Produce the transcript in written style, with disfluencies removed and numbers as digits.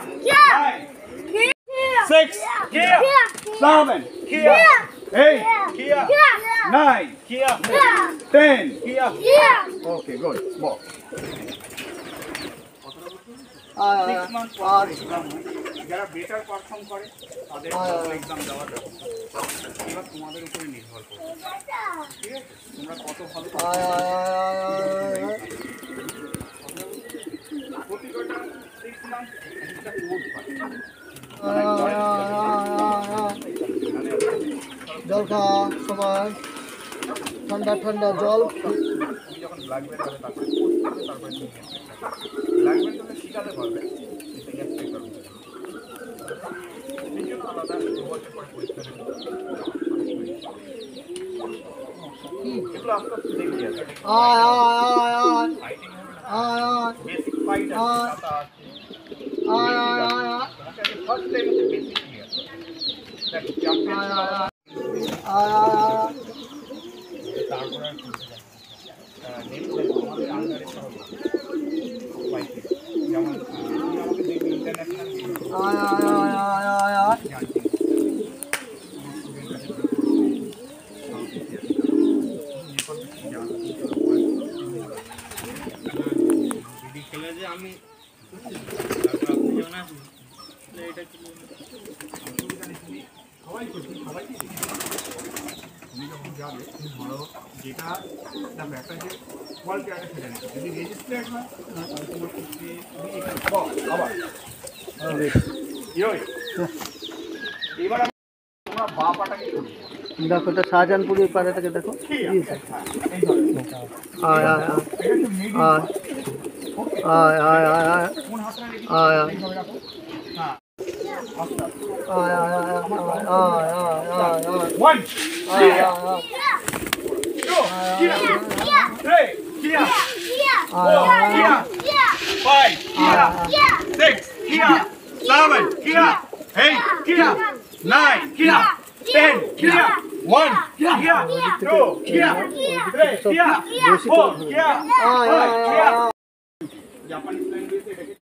nine, 6, 7, 8, 9, 10. Okay, good. Walk. 6 months পর exam হয়, যারা বেটার পারফর্ম করে তাদের এক্সাম দেওয়া যাবে। এবার তোমাদের উপরে নির্ভর করবে, ঠিক আছে? তোমরা কত ভালো প্রতিটা 6 মান্থ একটা কোর্স হয়। জল খাওয়া সবাই, ঠান্ডা ঠান্ডা জল। তুমি যখন ব্ল্যাক বেল্ট হবে তারপরে কোর্স করবে, তারপরে তুমি ব্ল্যাক বেল্ট হলে শিখাতে পারবে, কিন্তু এক্সপেক্ট করবে না। পিজিয়ন আলাদা, 2 বছর পর পরীক্ষা দেবে। এগুলো আস্তে আস্তে দেখে যাবে। বেসিক ফাইট আছে, কাটা আছে, তোমাকে আগে ফার্স্ট টাইম হচ্ছে বেসিক ক্লিয়ার। দেখো চ্যাম্পিয়ন তারপরে আমাদের আন্ডারে সব ফাইট, যেমন তুমি আমাকে দেখবে ইন্টারন্যাশনাল আমি সবাই করছি, সবাইকে তুমি যখন যাবে তুমি ধরো যেটা দেখো একটা যে ওয়ার্ল্ড ক্রিকেটে খেলে নিচ্ছে, যদি রেজিস্ট্রেট হয় তাহলে তোমার ক্ষেত্রে তুমি এখানে আবার এবার তোমরা বা পাটাকে করবে। দেখো এটা শাহজাহানপুরের পাড়াটাকে দেখো। জাপানিজ ল্যাঙ্গুয়েজে